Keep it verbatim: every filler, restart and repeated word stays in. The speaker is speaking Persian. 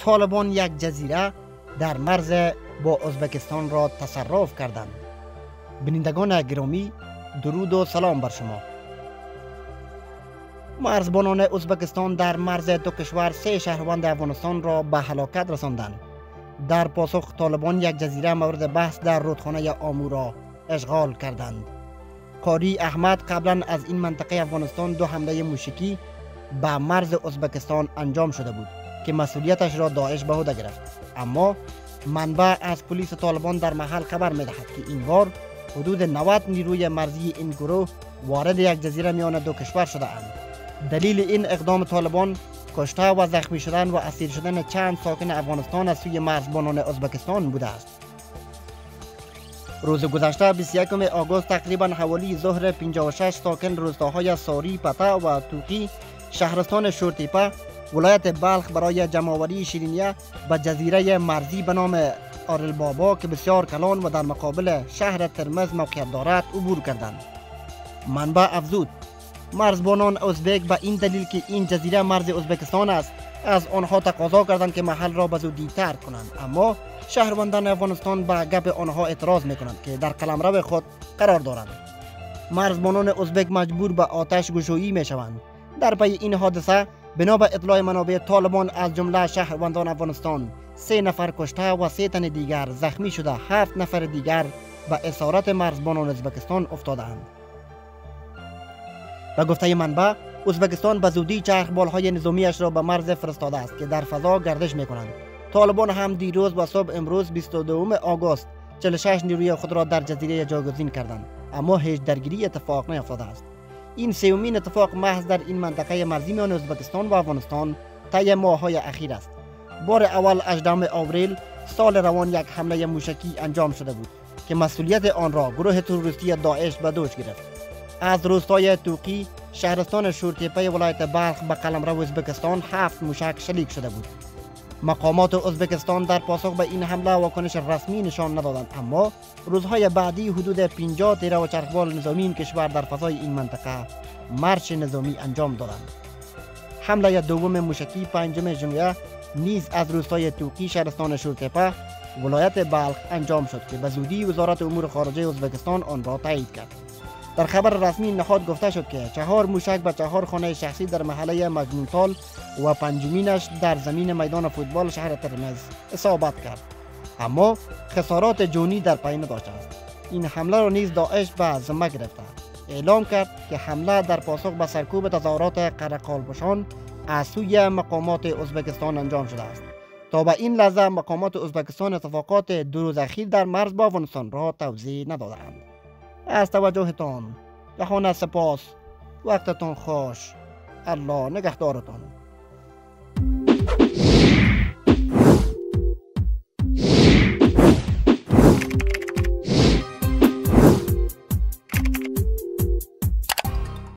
طالبان یک جزیره در مرز با ازبکستان را تصرف کردند. بینندگان گرامی، درود و سلام بر شما. مرزبانان ازبکستان در مرز دو کشور سه شهروند افغانستان را به هلاکت رساندند. در پاسخ طالبان یک جزیره مورد بحث در رودخانه آمو را اشغال کردند. قاری احمد قبلا از این منطقه افغانستان دو حمله موشکی به مرز ازبکستان انجام شده بود که مسئولیتش را داعش به عهده گرفت. اما منبع از پلیس طالبان در محل خبر می‌دهد که این بار حدود نود نیروی مرزی این گروه وارد یک جزیره میان دو کشور شده اند. دلیل این اقدام طالبان کشته و زخمی شدن و اسیر شدن چند ساکن افغانستان از سوی مرزبانان ازبکستان بوده است. روز گذشته بیست و یکم آگوست تقریبا حوالی ظهر پنجاه و شش ساکن روستاهای ساری، پته و توقی شهرستان شورتیپه ولایت بلخ برای جمع‌آوری شیرینیه به جزیره مرزی به نام آرلبابا که بسیار کلان و در مقابل شهر ترمز موقعیت دارد عبور کردند. منبع افزود مرزبانان ازبک به این دلیل که این جزیره مرز ازبکستان است از آنها تقاضا کردند که محل را به زودی ترک کنند، اما شهروندان افغانستان به گپ آنها اعتراض میکنند که در قلمرو خود قرار دارند. مرزبانان ازبک مجبور به آتش گشایی میشوند. در پی این حادثه بنا به اطلاع منابع طالبان از جمله شهروندان افغانستان سه نفر کشته و سه تن دیگر زخمی شده، هفت نفر دیگر به اسارت مرزبانان ازبکستان افتادند. به گفته منبع ازبکستان به زودی چرخبال‌های نظامیش را به مرز فرستاده است که در فضا گردش می‌کنند. طالبان هم دیروز و صبح امروز بیست و دوم آگوست چهل و شش نیروی خود را در جزیره جایگزین کردند، اما هیچ درگیری اتفاق نیفتاده است. این سومین اتفاق محض در این منطقه مرزی میان ازبکستان و افغانستان طی ماه‌های اخیر است. بار اول هجدهم آوریل سال روان یک حمله موشکی انجام شده بود که مسئولیت آن را گروه تروریستی داعش به دوش گرفت. از روستای توقی شهرستان شورتیپه ولایت بلخ به قلمرو ازبکستان هفت موشک شلیک شده بود. مقامات ازبکستان در پاسخ به این حمله واکنش رسمی نشان ندادند، اما روزهای بعدی حدود پنجاه تیره و چرخبال نظامی این کشور در فضای این منطقه مارش نظامی انجام دادند. حمله دوم موشکی پنجم ژانویه نیز از روستای توقی شهرستان شورتیپه ولایت بلخ انجام شد که به زودی وزارت امور خارجه ازبکستان آن را تایید کرد. در خبر رسمی نهاد گفته شد که چهار موشک به چهار خانه شخصی در محله مجنونتال و پنجمینش در زمین میدان فوتبال شهر ترمز اصابت کرد، اما خسارات جونی در پی نداشته است. این حمله را نیز داعش به ذمه گرفته اعلام کرد که حمله در پاسخ به سرکوب تظاهرات قرقالپوشان از سوی مقامات ازبکستان انجام شده است. تا به این لحظه مقامات ازبکستان اتفاقات دو روز اخیر در مرز با افغانستان را توضیح ندادند. از توجهتان جهان سپاس. وقتتان خوش. الله نگهدارتان.